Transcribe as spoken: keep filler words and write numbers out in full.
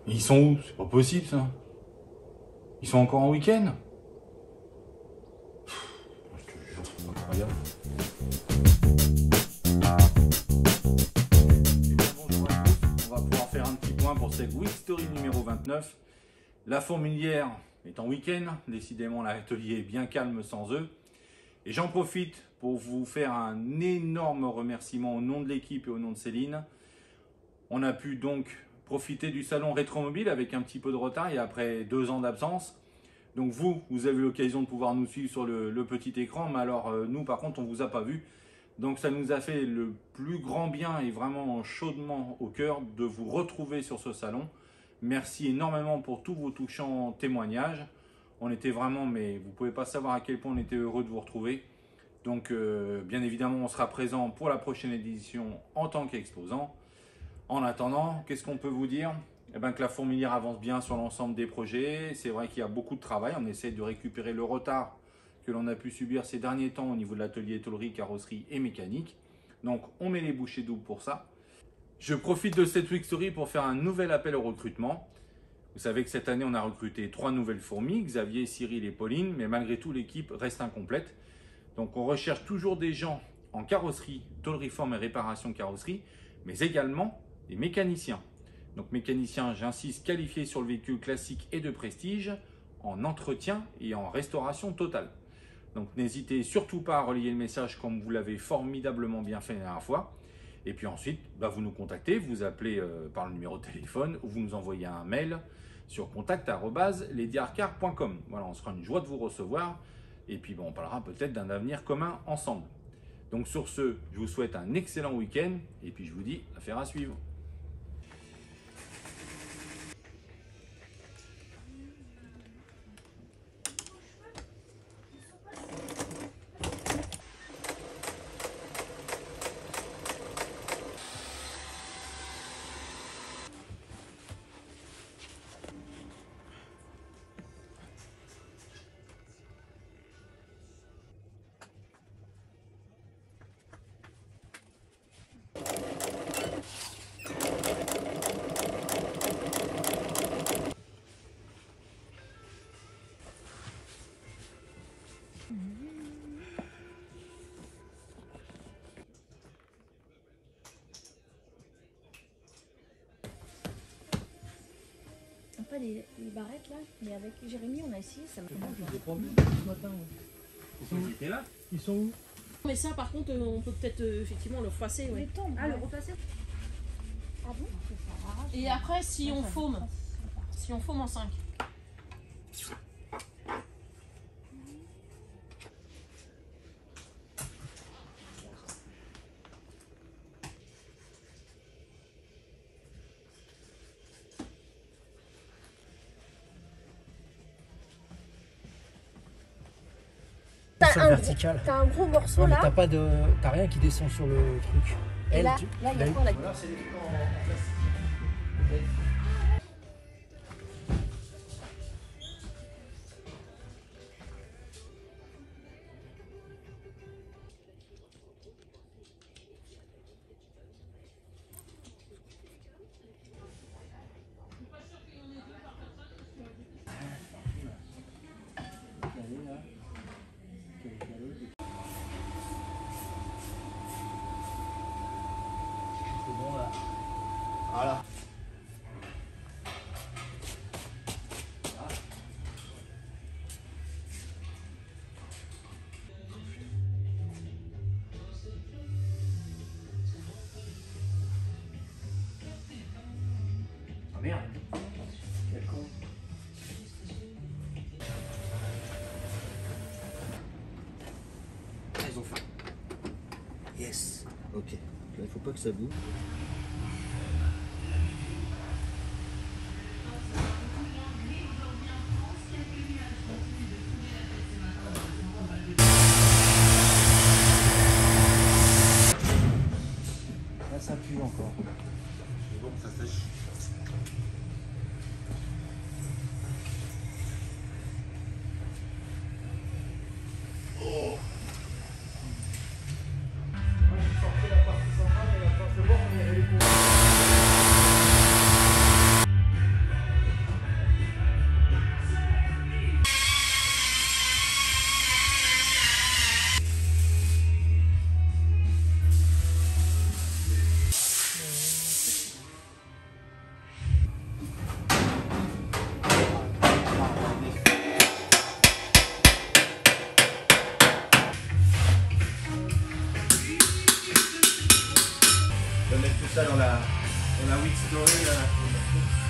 Ils sont où? C'est pas possible ça. Ils sont encore en week-end? Je te jure, c'est incroyable. Eh bien, bonjour à tous. On va pouvoir faire un petit point pour cette Week Story numéro vingt-neuf. La fourmilière est en week-end. Décidément, l'atelier est bien calme sans eux. Et j'en profite pour vous faire un énorme remerciement au nom de l'équipe et au nom de Céline. On a pu donc profiter du salon Rétromobile avec un petit peu de retard et après deux ans d'absence. Donc vous, vous avez eu l'occasion de pouvoir nous suivre sur le, le petit écran, mais alors euh, nous par contre on ne vous a pas vu. Donc ça nous a fait le plus grand bien et vraiment chaudement au cœur de vous retrouver sur ce salon. Merci énormément pour tous vos touchants témoignages. On était vraiment, mais vous ne pouvez pas savoir à quel point on était heureux de vous retrouver. Donc euh, bien évidemment on sera présent pour la prochaine édition en tant qu'exposant. En attendant, qu'est-ce qu'on peut vous dire? Eh bien, que la fourmilière avance bien sur l'ensemble des projets. C'est vrai qu'il y a beaucoup de travail. On essaie de récupérer le retard que l'on a pu subir ces derniers temps au niveau de l'atelier tôlerie, carrosserie et mécanique. Donc, on met les bouchées doubles pour ça. Je profite de cette Week Story pour faire un nouvel appel au recrutement. Vous savez que cette année, on a recruté trois nouvelles fourmis, Xavier, Cyril et Pauline, mais malgré tout, l'équipe reste incomplète. Donc, on recherche toujours des gens en carrosserie, tôlerie-forme et réparation carrosserie, mais également des mécaniciens. Donc mécaniciens, j'insiste, qualifiés sur le véhicule classique et de prestige, en entretien et en restauration totale. Donc n'hésitez surtout pas à relayer le message comme vous l'avez formidablement bien fait la dernière fois. Et puis ensuite, bah, vous nous contactez, vous appelez euh, par le numéro de téléphone ou vous nous envoyez un mail sur contact arobase ladyarcar point com. Voilà, on sera une joie de vous recevoir et puis bon, on parlera peut-être d'un avenir commun ensemble. Donc sur ce, je vous souhaite un excellent week-end et puis je vous dis affaire à suivre. Pas les, les barrettes là, mais avec Jérémy on a essayé, ça m'a fait mal. J'ai pas vu ce matin. Ils sont étaient là. Ils sont où? Mais ça par contre on peut peut-être euh, effectivement le froisser. Ouais. Ah, le repasser. Ah bon? Et après si on faume, si on faume en cinq. T'as un, vertical. t'as un gros morceau Non, mais là. t'as pas de. T'as rien qui descend sur le truc. Et Elle, là, tu- là il y a elle- quoi là? Voilà, c'est des trucs en, en plastique. C'est bon là. Voilà. Ah merde. Quel con. Ils ont faim. Yes. Ok. Là, il faut pas que ça bouge. Là, ça pue encore. C'est bon, ça sèche. ça dans la, dans la Week Story. Là.